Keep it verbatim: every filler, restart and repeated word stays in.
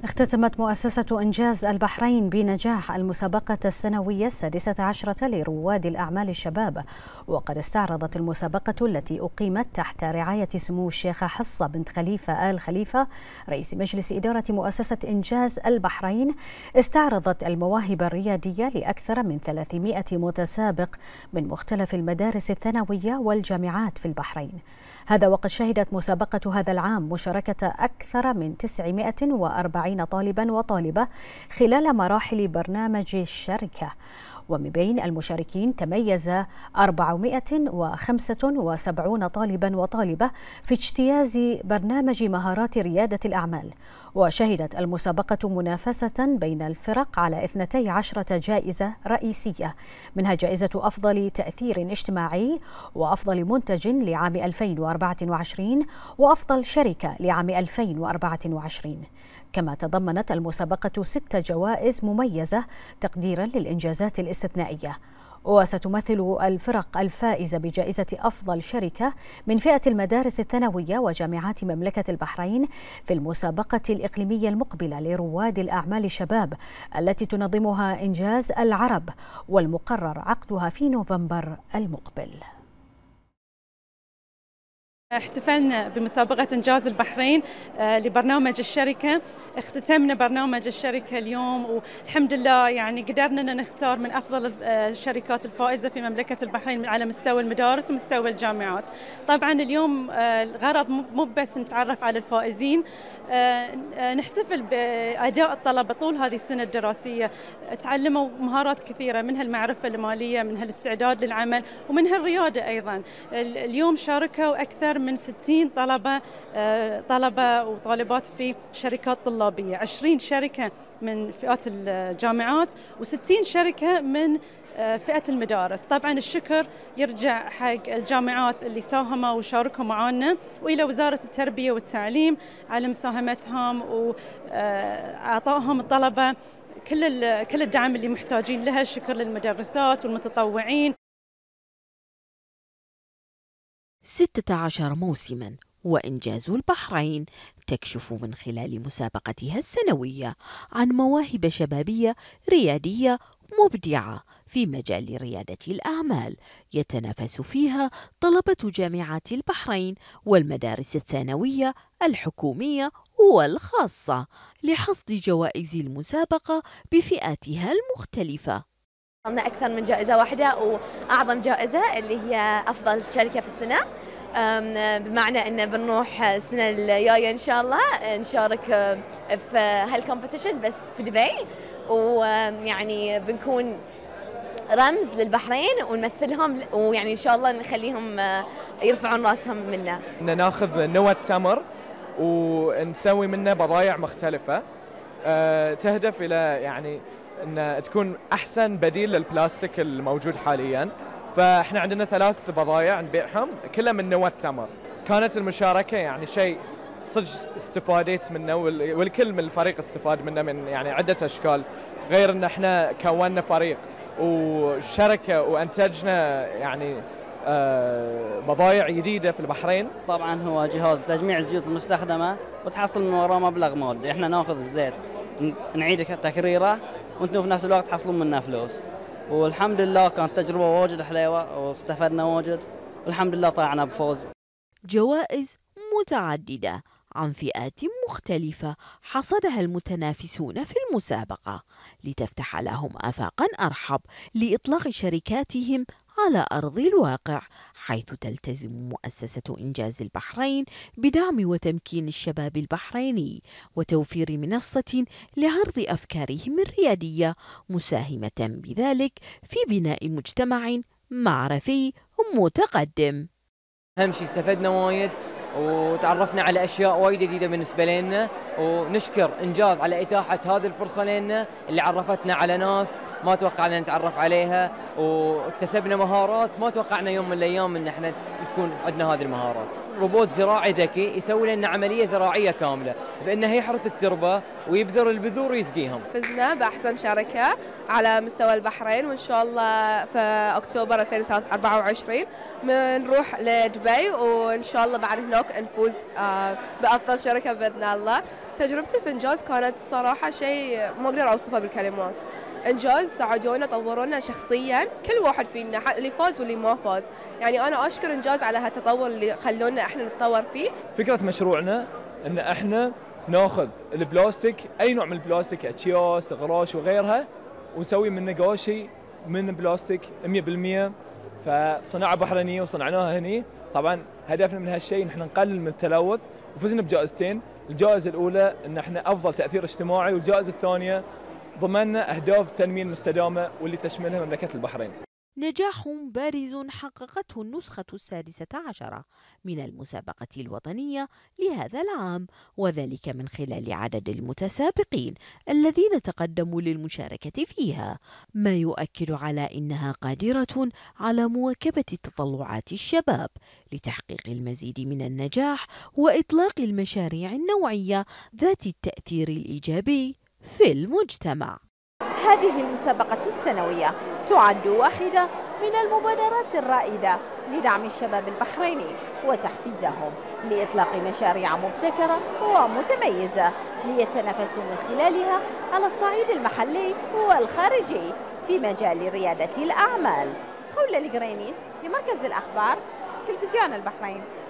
اختتمت مؤسسة إنجاز البحرين بنجاح المسابقة السنوية السادسة عشرة لرواد الأعمال الشباب، وقد استعرضت المسابقة التي أقيمت تحت رعاية سمو الشيخة حصة بنت خليفة آل خليفة رئيس مجلس إدارة مؤسسة إنجاز البحرين، استعرضت المواهب الريادية لأكثر من ثلاثمائة متسابق من مختلف المدارس الثانوية والجامعات في البحرين. هذا وقد شهدت مسابقة هذا العام مشاركة أكثر من تسعمائة وأربعين طالبا وطالبة خلال مراحل برنامج الشركة، ومن بين المشاركين تميز أربعمائة وخمسة وسبعين طالبا وطالبة في اجتياز برنامج مهارات ريادة الأعمال. وشهدت المسابقة منافسة بين الفرق على اثنتي عشرة جائزة رئيسية، منها جائزة أفضل تأثير اجتماعي، وأفضل منتج لعام ألفين وأربعة وعشرين، وأفضل شركة لعام ألفين وأربعة وعشرين. كما تضمنت المسابقة ست جوائز مميزة تقديرا للإنجازات الاستثنائية. وستمثل الفرق الفائزة بجائزة أفضل شركة من فئة المدارس الثانوية وجامعات مملكة البحرين في المسابقة الإقليمية المقبلة لرواد الأعمال الشباب التي تنظمها إنجاز العرب، والمقرر عقدها في نوفمبر المقبل. احتفلنا بمسابقة إنجاز البحرين لبرنامج الشركة. اختتمنا برنامج الشركة اليوم، والحمد لله يعني قدرنا أن نختار من أفضل الشركات الفائزة في مملكة البحرين على مستوى المدارس ومستوى الجامعات. طبعا اليوم الغرض مو بس نتعرف على الفائزين، نحتفل بأداء الطلبة طول هذه السنة الدراسية. تعلموا مهارات كثيرة، منها المعرفة المالية، منها الاستعداد للعمل، ومنها الريادة أيضا. اليوم شاركوا أكثر من ستين طلبة طلبة وطالبات في شركات طلابية، عشرين شركة من فئات الجامعات، وستين شركة من فئة المدارس. طبعا الشكر يرجع حق الجامعات اللي ساهموا وشاركوا معنا، وإلى وزارة التربية والتعليم على مساهمتهم وإعطائهم الطلبة كل كل الدعم اللي محتاجين لها. الشكر للمدرسات والمتطوعين. ستة عشر موسما وإنجاز البحرين تكشف من خلال مسابقتها السنوية عن مواهب شبابية ريادية مبدعة في مجال ريادة الأعمال، يتنافس فيها طلبة جامعات البحرين والمدارس الثانوية الحكومية والخاصة لحصد جوائز المسابقة بفئاتها المختلفة. عندنا أكثر من جائزة واحدة، وأعظم جائزة اللي هي أفضل شركة في السنة، بمعنى أن بنروح السنة الجاية إن شاء الله نشارك في هالكومبيتيشن بس في دبي، ويعني بنكون رمز للبحرين ونمثلهم، ويعني إن شاء الله نخليهم يرفعون راسهم منا. ناخذ نوى التمر ونسوي منه بضائع مختلفة تهدف إلى يعني أن تكون أحسن بديل للبلاستيك الموجود حالياً. فإحنا عندنا ثلاث بضائع نبيعهم كلها من نواة تمر. كانت المشاركة يعني شيء صدق استفاديت منه، والكل من الفريق استفاد منه من يعني عدة أشكال، غير أن إحنا كوننا فريق وشركة وأنتجنا يعني بضائع جديدة في البحرين. طبعاً هو جهاز تجميع الزيوت المستخدمة، وتحصل من وراه مبلغ مادي. إحنا ناخذ الزيت نعيد تكريره، وانتم في نفس الوقت تحصلون منها فلوس. والحمد لله كانت تجربة واجد حلوة واستفدنا واجد، والحمد لله طلعنا بفوز. جوائز متعددة عن فئات مختلفة حصدها المتنافسون في المسابقة لتفتح لهم آفاقا أرحب لإطلاق شركاتهم على أرض الواقع، حيث تلتزم مؤسسة إنجاز البحرين بدعم وتمكين الشباب البحريني وتوفير منصة لعرض أفكارهم الريادية، مساهمة بذلك في بناء مجتمع معرفي متقدم. أهم شيء استفدنا وايد وتعرفنا على أشياء وايد جديدة بالنسبة لنا، ونشكر إنجاز على إتاحة هذه الفرصة لنا اللي عرفتنا على ناس ما توقعنا نتعرف عليها، واكتسبنا مهارات ما توقعنا يوم من الأيام إن احنا يكون عندنا هذه المهارات. روبوت زراعي ذكي يسوي لنا عملية زراعية كاملة بأنه يحرث التربة ويبذر البذور ويسقيهم. فزنا بأحسن شركة على مستوى البحرين، وإن شاء الله في أكتوبر ألفين وأربعة وعشرين بنروح لدبي، وإن شاء الله بعد هناك نفوز بأفضل شركة بإذن الله. تجربتي في إنجاز كانت صراحة شيء ما أقدر أوصفه بالكلمات. إنجاز ساعدونا طورونا شخصيا، كل واحد فينا اللي فاز واللي ما فاز. يعني أنا أشكر إنجاز على هالتطور اللي خلونا إحنا نتطور فيه. فكرة مشروعنا إن إحنا ناخذ البلاستيك، أي نوع من البلاستيك، أكياس، غراش وغيرها، ونسوي منه قواشي من بلاستيك مية بالمية. فصناعة بحرينية وصنعناها هني. طبعا هدفنا من هالشيء إن إحنا نقلل من التلوث، وفزنا بجائزتين. الجائزة الأولى إن إحنا أفضل تأثير اجتماعي، والجائزة الثانية ضمننا أهداف التنمية المستدامة واللي تشملها مملكة البحرين. نجاح بارز حققته النسخة السادسة عشرة من المسابقة الوطنية لهذا العام، وذلك من خلال عدد المتسابقين الذين تقدموا للمشاركة فيها، ما يؤكد على أنها قادرة على مواكبة تطلعات الشباب لتحقيق المزيد من النجاح وإطلاق المشاريع النوعية ذات التأثير الإيجابي في المجتمع. هذه المسابقة السنوية تعد واحدة من المبادرات الرائدة لدعم الشباب البحريني وتحفيزهم لإطلاق مشاريع مبتكرة ومتميزة ليتنافسوا من خلالها على الصعيد المحلي والخارجي في مجال ريادة الأعمال. خولة القرينيس لمركز الأخبار تلفزيون البحرين.